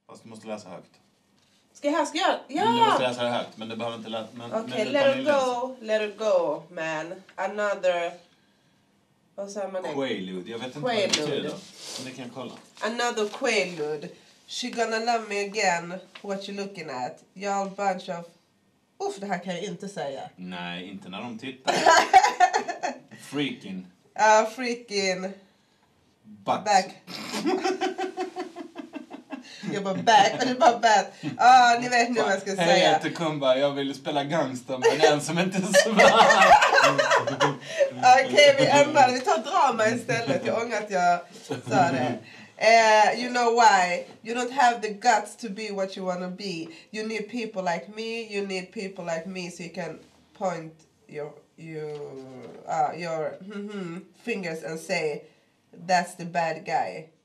Fast du måste läsa högt. Ska jag? Ja! Du måste läsa högt, men det behöver inte läsa. Okej, let it go, man. Another... Vad säger man det? Quaalude. Jag vet inte vad det betyder. Men det kan jag kolla. Another quaalude. She gonna love me again. What you looking at? Y'all bunch of... det här kan jag inte säga. Nej, inte när de tittar. Freaking. Freaking... Butt. Back. Jag bara back, och det bara back. Ni vet nu vad jag ska säga. Hej, jag heter Kumba. Jag vill spela gangster med en som inte svär. Okej, vi ändrar. Vi tar drama istället. Jag ångrar att jag sa det. You know why? You don't have the guts to be what you want to be. You need people like me. You need people like me so you can point your fingers and say, that's the bad guy.